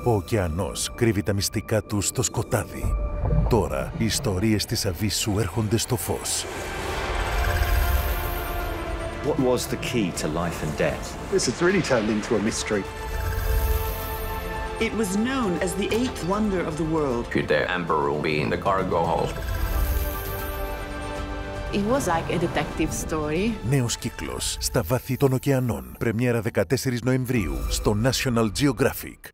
Ο ωκεανός κρύβει τα μυστικά του στο σκοτάδι. Τώρα οι ιστορίες της αβύσσου έρχονται στο φως. What was the key to life and death? This has really turned into a mystery. It was known as the eighth wonder of the world. Could the emperor be in the cargo hold? It was like a detective story. Νέος Κύκλος, στα Βάθη των Ωκεανών. Πρεμιέρα 14 Νοεμβρίου στο National Geographic.